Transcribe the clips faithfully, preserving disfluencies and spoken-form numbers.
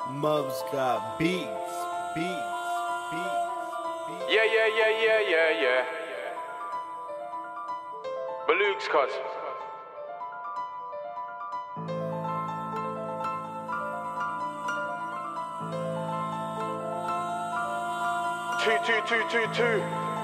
Mubs got beats, beats, beats, beats. Yeah, yeah, yeah, yeah, yeah, yeah. Baloogs, cuz. Two, two, two, two, two.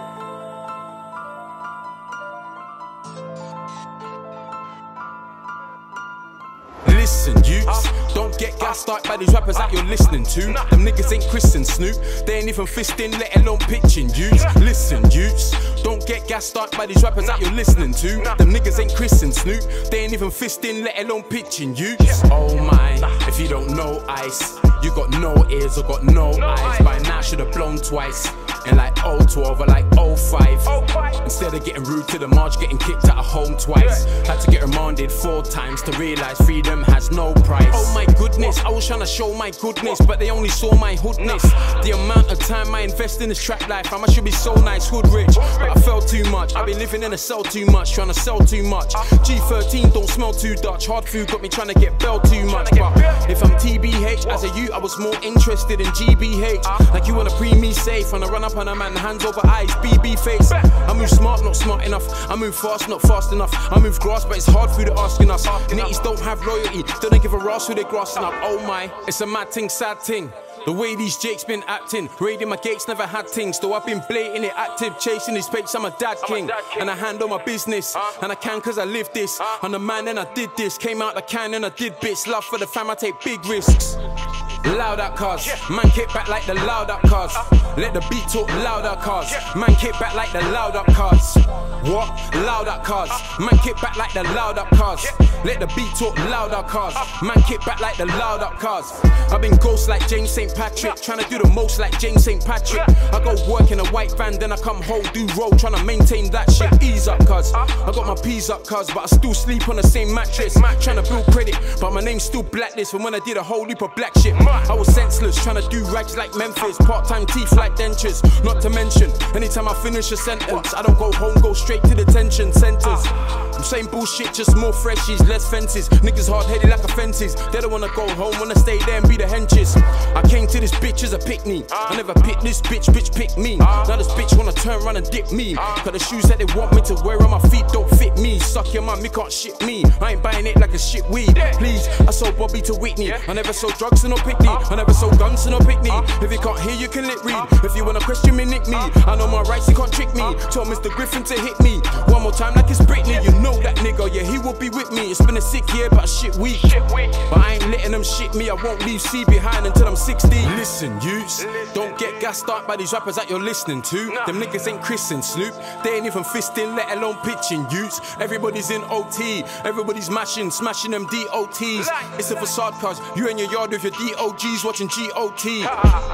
Listen, youths, don't get gassed up by these rappers that you're listening to. Them niggas ain't Chris and Snoop, they ain't even fisting, let alone pitching, youths. Listen, youths, don't get gassed up by these rappers that you're listening to. Them niggas ain't Chris and Snoop, they ain't even fisting, let alone pitching, youths. Oh my, if you don't know Ice, you got no ears or got no eyes. By now should've blown twice. And like oh twelve or like oh five. Instead of getting rude to the march, getting kicked out of home twice. Had to get remanded four times to realise freedom has no price. Oh my goodness, I was trying to show my goodness, but they only saw my hoodness. The amount of time I invest in this trap life, I should be so nice, hood rich, but I fell too much. I've been living in a cell too much, trying to sell too much. G thirteen don't smell too Dutch, hard food got me trying to get bell too much. But if I'm T B H, as a youth I was more interested in G B H. Like you wanna pre me safe, when I run up on a man, hands over eyes, B B face. I move smart, not smart enough. I move fast, not fast enough. I move grass, but it's hard through the asking us. Nitties don't have loyalty, they don't give a ass who they grassing up. Oh my, it's a mad thing, sad thing. The way these jakes been acting, raiding my gates, never had things. Though I've been blatantly active, chasing these papes, I'm a dad king. And I handle my business, and I can cause I live this. I'm the man and I did this, came out the can and I did bits. Love for the fam, I take big risks. Loud out cars, man kick back like the loud out cars. Let the beat talk loud out cars, man kick back like the loud out cars. What? Loud out cars, man kick back like the loud out cars. Let the beat talk loud out cars, man kick back like the loud out cars. I've been ghost like James Saint Patrick, trying to do the most like James Saint Patrick. I go work in a white van, then I come home, do roll, trying to maintain that shit. Ease up cuz, I got my P's up cuz, but I still sleep on the same mattress. Trying to build credit, but my name's still blacklist. From when I did a whole heap of black shit, I was senseless, trying to do rags like Memphis. Part-time teeth like dentures, not to mention anytime I finish a sentence, I don't go home, go straight to detention centers. I'm saying bullshit, just more freshies, less fences. Niggas hard-headed like offences, they don't wanna go home, wanna stay there and be the henches. I came to this bitch as a pick-me, I never picked this bitch, bitch pick me. Now this bitch wanna turn around and dip me, cause the shoes that they want me to wear on my feet don't fit me. Suck your mum, you can't shit me, I ain't buying it like a shit weed. Please, I sold Bobby to Whitney, I never sold drugs to no pickney, I never sold guns to no pickney. If you can't hear, you can lip read. If you wanna question me, nick me. I know my rights, you can't trick me. Told Mister Griffin to hit me one more time like it's Britney. You know that nigga, yeah, he will be with me. It's been a sick year, but shit week. But I ain't letting them shit me. I won't leave C behind until I'm sixty. Listen, youths, don't get gassed up by these rappers that you're listening to. Them niggas ain't Chris and Snoop, they ain't even fisting, let alone pitching, youths. Everybody's in O T, everybody's mashing, smashing them D O Ts. It's a facade cuz you in your yard with your D O Gs watching G O T.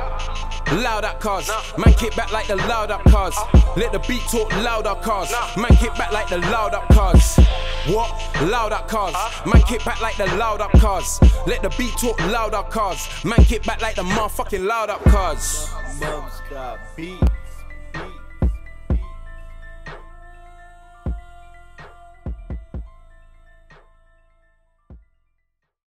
Loud out cars, man kick back like the loud out cars. Let the beat talk loud out cars, man kick back like the loud out cars. What? Loud out cars, man kick back like the loud out cars. Let the beat talk loud out cars, man kick back like the motherfucking loud out cars. Mubs got beats.